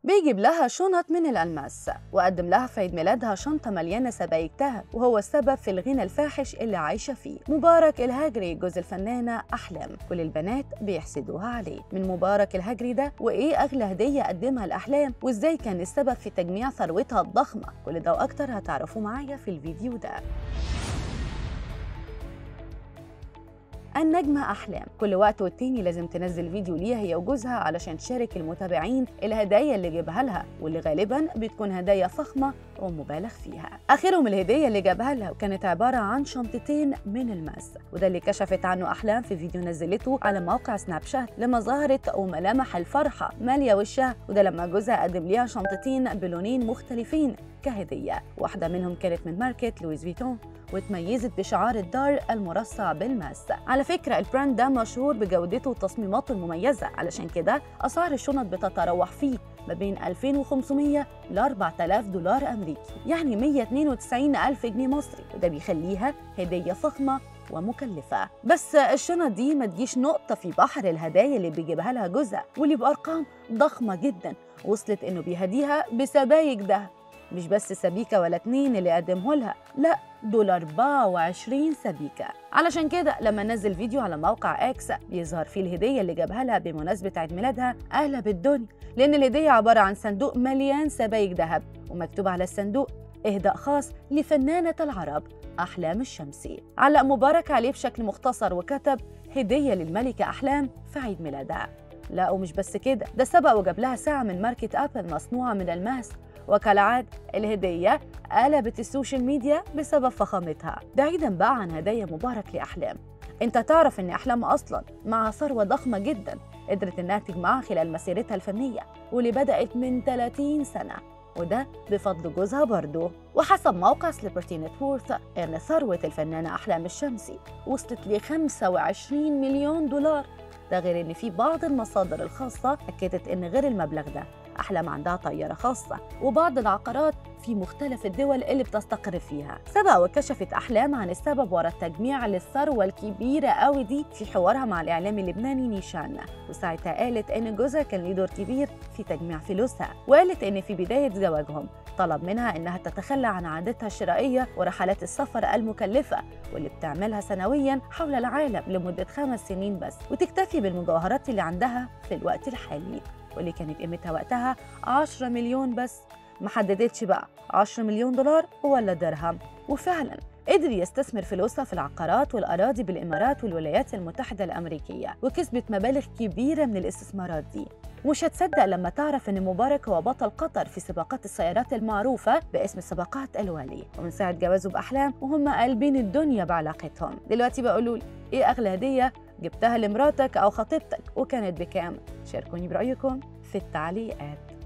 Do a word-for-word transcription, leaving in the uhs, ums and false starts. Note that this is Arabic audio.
بيجيب لها شنط من الألماس، وقدم لها في عيد ميلادها شنطة مليانة سبائك دهب، وهو السبب في الغنى الفاحش اللي عايشة فيه. مبارك الهجري جوز الفنانة أحلام، كل البنات بيحسدوها عليه. من مبارك الهجري ده، وإيه أغلى هدية قدمها لأحلام، وإزاي كان السبب في تجميع ثروتها الضخمة؟ كل ده وأكتر هتعرفوه معايا في الفيديو ده. النجمة أحلام كل وقت والتاني لازم تنزل فيديو ليها هي وجوزها علشان تشارك المتابعين الهدايا اللي جابها لها، واللي غالبا بتكون هدايا فخمة ومبالغ فيها. آخرهم الهدية اللي جابها لها، وكانت عبارة عن شنطتين من الماس، وده اللي كشفت عنه أحلام في فيديو نزلته على موقع سناب شات لما ظهرت وملامح الفرحة مالية وشها، وده لما جوزها قدم ليها شنطتين بلونين مختلفين كهدية. واحدة منهم كانت من ماركة لويس فيتون، وتميزت بشعار الدار المرصع بالماس. على فكرة البراند ده مشهور بجودته وتصميماته المميزة، علشان كده أسعار الشنط بتتراوح فيه ما بين ألفين وخمسمية ل أربعة آلاف دولار أمريكي، يعني مية واتنين وتسعين ألف جنيه مصري، وده بيخليها هدية فخمة ومكلفة. بس الشنط دي ما تجيش نقطة في بحر الهدايا اللي بيجيبها لها جوزها، واللي بأرقام ضخمة جدا، وصلت إنه بيهديها بسبايك دهب. مش بس سبيكة ولا اتنين اللي قدمه لها، لا دول أربعة وعشرين سبيكة. علشان كده لما نزل فيديو على موقع اكس بيظهر فيه الهدية اللي جابها لها بمناسبة عيد ميلادها أهلا بالدنيا، لأن الهدية عبارة عن صندوق مليان سبايك ذهب، ومكتوب على الصندوق إهداء خاص لفنانة العرب أحلام الشمسي. علق مبارك عليه بشكل مختصر وكتب هدية للملكة أحلام في عيد ميلادها. لا ومش بس كده، ده سبق وجاب لها ساعة من ماركة أبل مصنوعة من الماس، وكالعادة الهدية قلبت السوشيال ميديا بسبب فخامتها. بعيدا بقى عن هدايا مبارك لأحلام، انت تعرف ان أحلام أصلا مع ثروة ضخمة جدا قدرت انها تجمعها خلال مسيرتها الفنية، واللي بدأت من ثلاثين سنة، وده بفضل جوزها برضه. وحسب موقع سليبرتي نتورث ان ثروة الفنانة أحلام الشمسي وصلت ل خمسة وعشرين مليون دولار، ده غير ان في بعض المصادر الخاصة أكدت ان غير المبلغ ده أحلام عندها طيارة خاصة وبعض العقارات في مختلف الدول اللي بتستقر فيها. سبق وكشفت أحلام عن السبب وراء التجميع للثروة الكبيرة قوي دي في حوارها مع الإعلامي اللبناني نيشان، وساعتها قالت إن جوزها كان ليه دور كبير في تجميع فلوسها، وقالت إن في بداية زواجهم طلب منها إنها تتخلى عن عادتها الشرائية ورحلات السفر المكلفة واللي بتعملها سنوياً حول العالم لمدة خمس سنين بس، وتكتفي بالمجوهرات اللي عندها في الوقت الحالي، واللي كانت قيمتها وقتها عشرة مليون بس. ما حددتش بقى عشرة مليون دولار ولا درهم. وفعلا قدر يستثمر فلوسها في العقارات والأراضي بالإمارات والولايات المتحدة الأمريكية، وكسبت مبالغ كبيرة من الاستثمارات دي. ومش هتصدق لما تعرف إن مبارك هو بطل قطر في سباقات السيارات المعروفة باسم سباقات الوالي، ومن ساعة جوازه بأحلام وهم قلبين الدنيا بعلاقتهم. دلوقتي بقولوا لي إيه أغلى هدية جبتها لمراتك أو خطيبتك، وكانت بكام؟ شاركوني برأيكم في التعليقات.